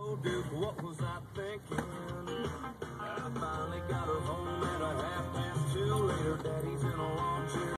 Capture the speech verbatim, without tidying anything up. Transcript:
Oh, dude, what was I thinking? I finally got a